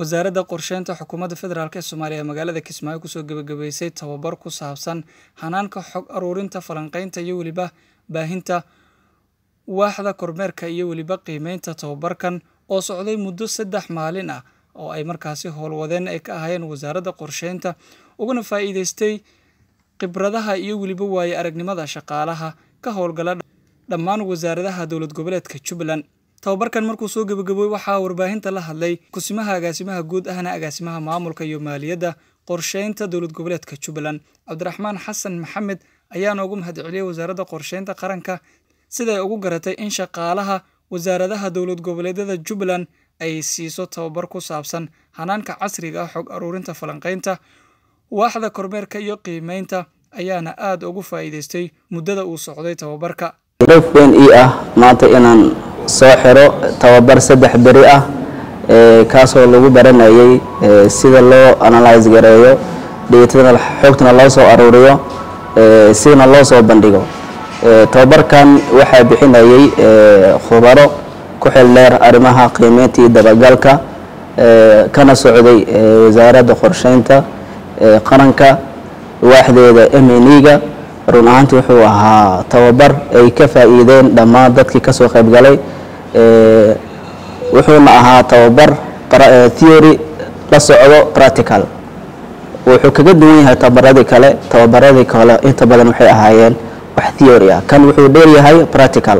wasaaradda qorsheynta xukuumadda federaalk ee Soomaaliya magaalada Kismaayo kusoo gabagabeysay tababar ku saabsan hanaanka xog aruurinta falanqaynta iyo waliba baahinta waaxda kormeerka iyo waliba qiimeynta tababarkan oo socday muddo 3 maalin ah oo ay markaasi howlwadeen ay ka ahayeen wasaaradda qorsheynta uguna faa'iideystay khibradaha iyo waliba waaye aragnimada shaqaalaha ka howlgala dhammaan wasaaradaha dowlad goboleedka Jubbaland. tababarkan markuu soo gabagabay waxaa warbaahinta la hadlay kusimaha agaasimaha guud ahna agaasimaha maamulka iyo maaliyadda qorsheynta dowlad goboleedka Jubbaland Cabdiraxmaan Xasan Maxamed ayaa ugu mahadceliyay wasaaradda qorsheynta qaranka sida ay ugu garatay in shaqaalaha wasaaradaha dowlad goboleedyada Jubbaland ay siiso tababar ku saabsan hanaanka casriga ah xog aruurinta falanqaynta waaxda kormeerka iyo qiimeynta ayaana aad ugu faa'iideystay muddada uu socday tababarka. maanta inaan soo xiro tababar 3 bari ah kaasoo lagu baranayay sida loo analyze gareeyo data xogtana loo soo aruuriyo sida loo soo bandhigo. tababarkan waxa bixinayay khubaro ku xil dheer arrimaha qiimeynta iyo dabagalka kana socday wasaaradda qorsheynta qaranka waaxdeeda MNE-ga. run ahaantii wuxuu ahaa tababar ay ka faa'iideen dhammaan dadkii ka soo qayb galay. wuxuuna ahaa tababar theory la socdo practical. wuxuu kaga duwan yahay tababaradii kale inta badan waxay ahaayeen wax theory ah. kan wuxuu dheer yahay practical.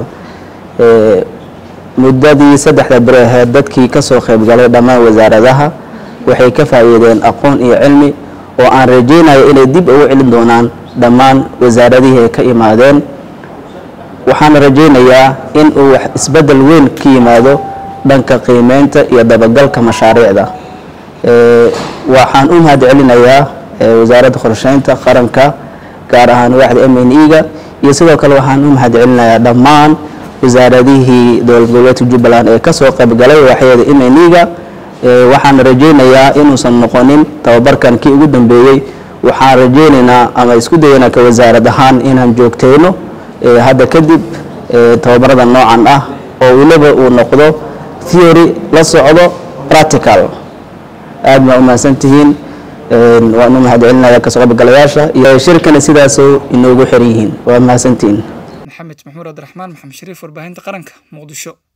muddadii 3 bari ahayd dadkii ka soo qayb galay dhammaan wasaaradaha waxay ka faa'iideen aqoon iyo cilmi oo aan rajeynayo inay dib ugu celin doonaan dhammaan wasaaradihii ka imaadeen. waxaan rajeynayaa in uu wax isbedel weyn ka yimaado dhanka qiimeynta iyo dabagalka mashaariicda. waxaan u mahadcelinayaa wasaaradda qorsheynta qaranka gaar ahaan waaxda MNE-ga iyo sidoo kale waxaan u mahadcelinayaa dhammaan wasaaradihii dowlad goboleedka Jubbaland ee ka soo qayb galay waaxyada MNE-ga. waxaan rajeynayaa inuusan noqonin tababarkan kii ugu dambeeyay. waxaan rajeynaynaa ama isku dayaynaa ka wasaarad ahaan inaan joogteyno hadda kadib tababarada noocan ah oo waliba uu noqdo theory la socdo practical. aad ma u mahadsantihiin. waan u mahadcelinayaa ka soo qaybgalayaasha iyo shirkana sidaas inoogu xiran yihiin. waa mahadsantihiin. Maxamed Maxmuud Cabdiraxmaan Maxamed Shariif warbaahinta qaranka Muqdisho.